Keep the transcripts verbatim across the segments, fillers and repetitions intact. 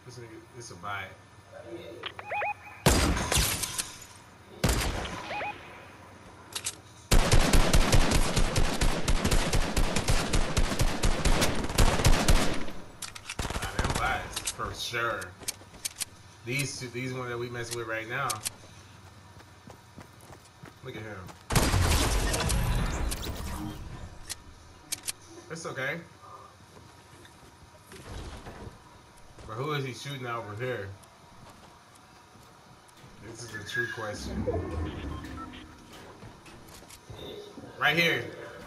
This nigga, this a buy. Nah, them buys for sure. These two, these ones that we messing with right now. Look at him. It's okay. But who is he shooting at over here? This is a true question. Right here.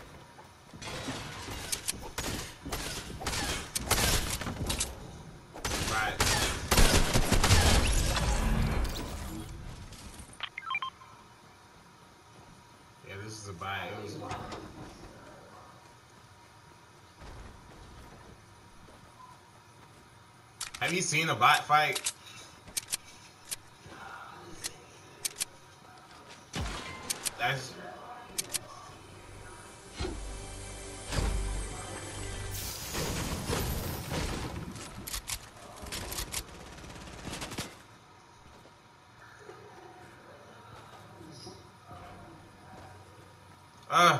Right. Yeah, this is a buy. It was. Have you seen a bot fight? That's. Uh.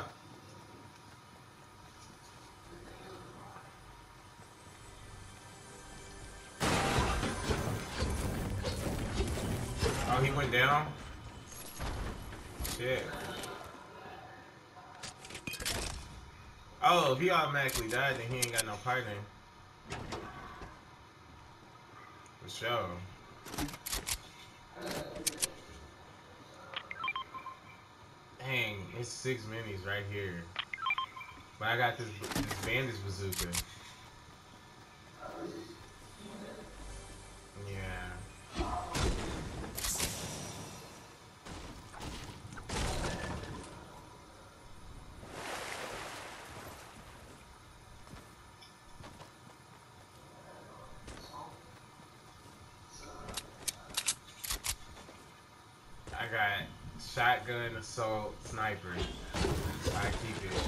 Oh, he went down? Shit. Oh, if he automatically died, then he ain't got no partner. For sure. Dang, it's six minis right here. But I got this, this bandage bazooka. Yeah. I got shotgun, assault, sniper. I keep it.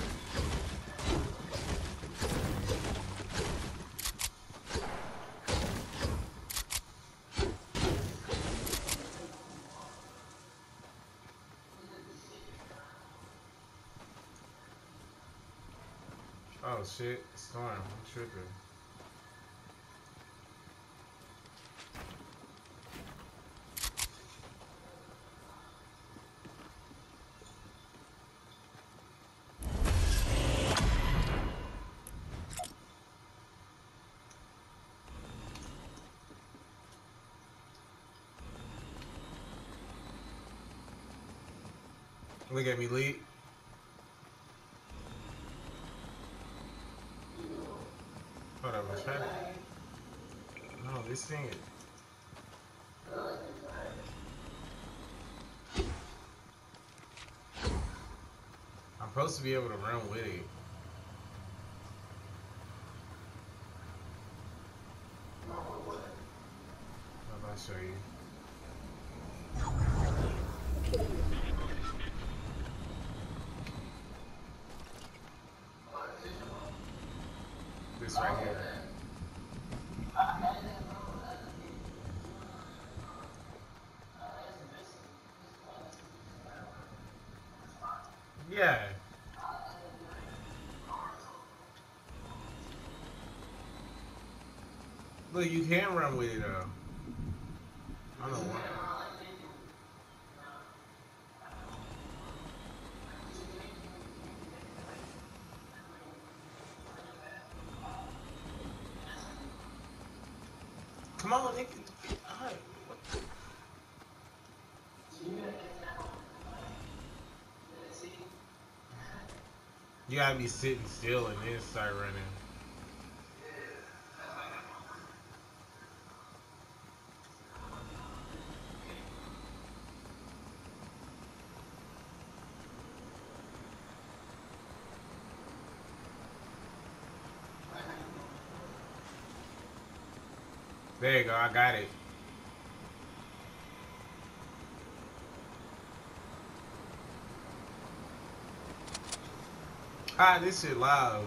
Oh shit, storm. I'm tripping. Look at me, Lee. Hold up, I'm trying to... No, this thing is... I'm supposed to be able to run with it. How about I show you? This right here. Yeah. Look, you can run with it though. I don't know why. Come on, nigga. Alright. You gotta be sitting still and then start running. There you go, I got it. Ah, this shit loud.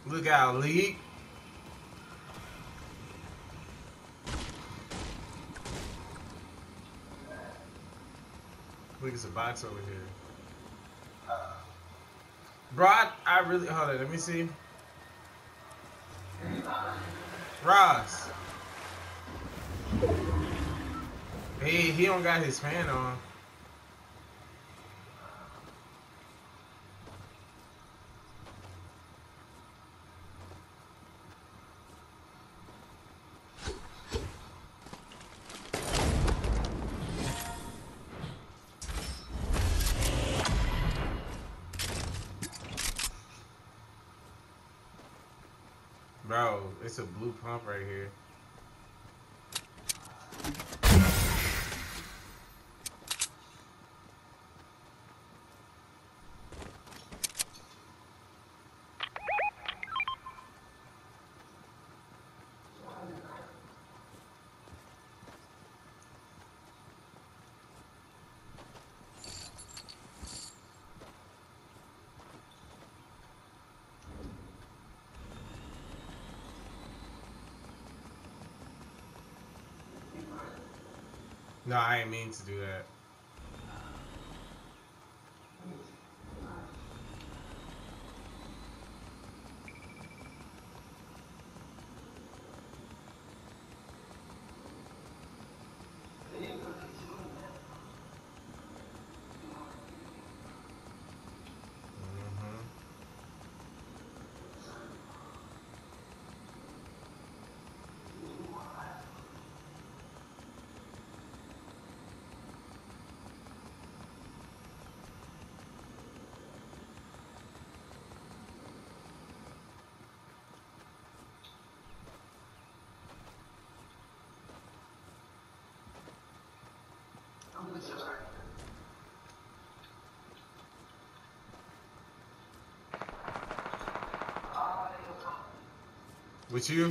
Look out, League. Look, it's a box over here. Uh, bro, I, I really... Hold on, let me see. Ross. Hey, he don't got his fan on. Bro, it's a blue pump right here. No, I didn't mean to do that. With you?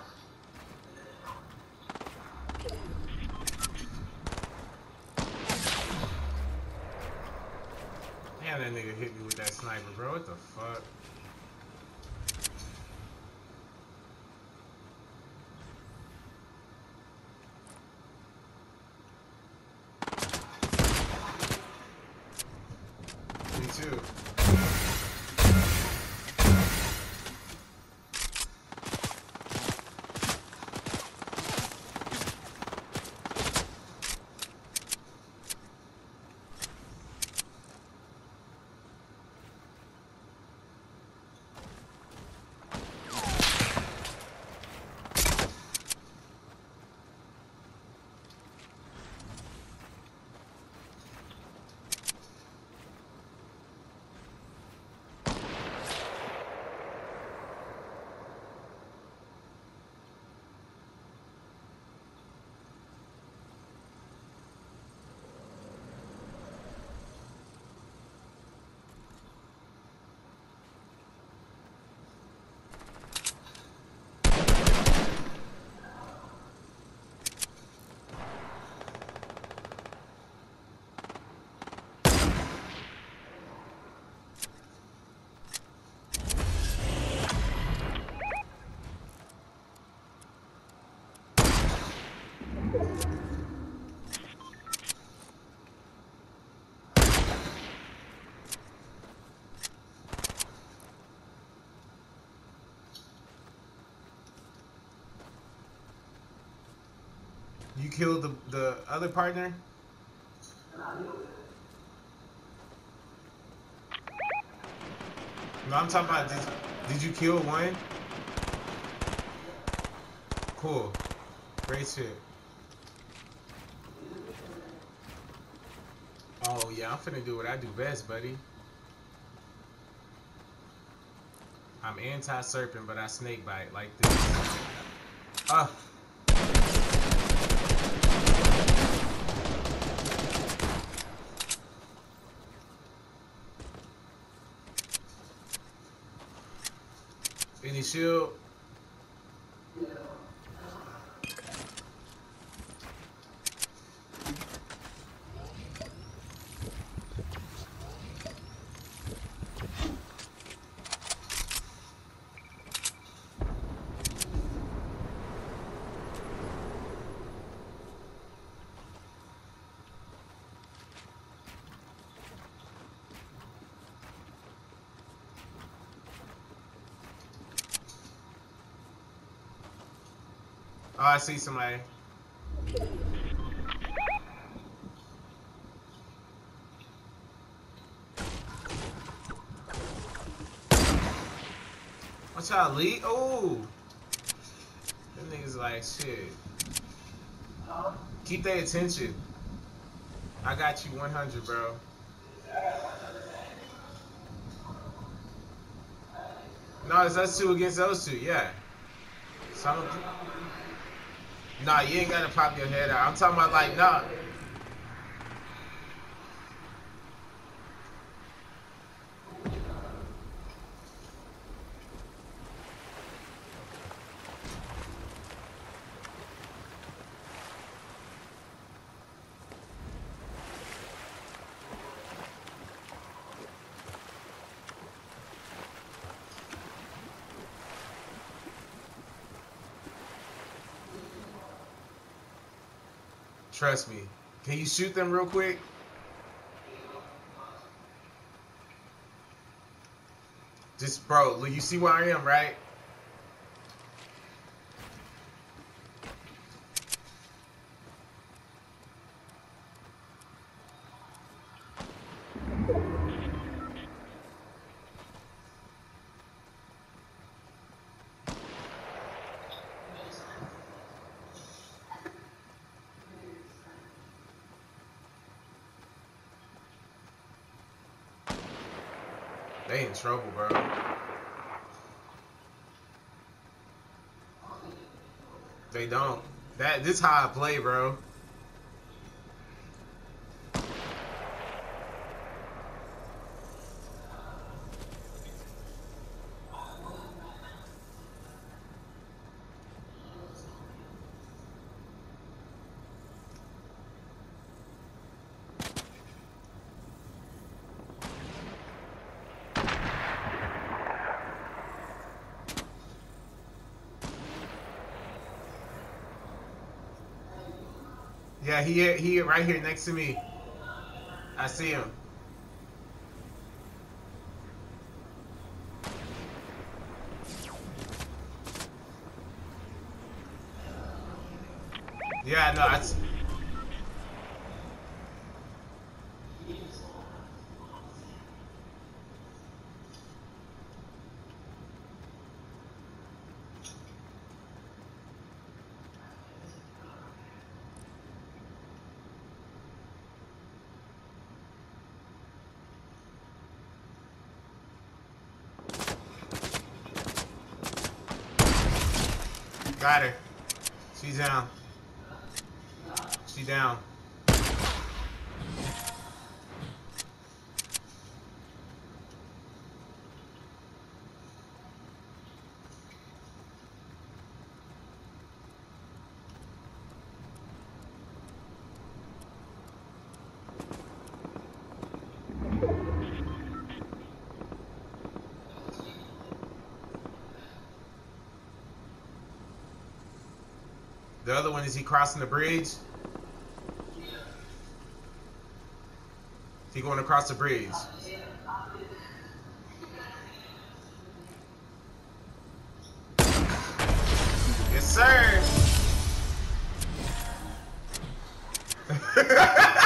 Damn, that nigga hit me with that sniper, bro. What the fuck? Me too. You killed the the other partner? No, I'm talking about, did, did you kill one? Cool. Great shit. Oh, yeah, I'm finna do what I do best, buddy. I'm anti-serpent, but I snake bite like this. Ah. Any shield? Oh, I see somebody. Watch out, Lee. Oh. Them niggas like, shit. Keep their attention. I got you one hundred, bro. No, it's us two against those two, yeah. So nah, you ain't gotta pop your head out. I'm talking about like, nah. Trust me. Can you shoot them real quick? Just, bro, look, you see where I am, right? They in trouble, bro. They don't. That this how I play, bro. Yeah, he he right here next to me. I see him. Yeah, no, I. Got her. She's down. She down. The other one, is he crossing the bridge? Is he going across the bridge? Yes, sir.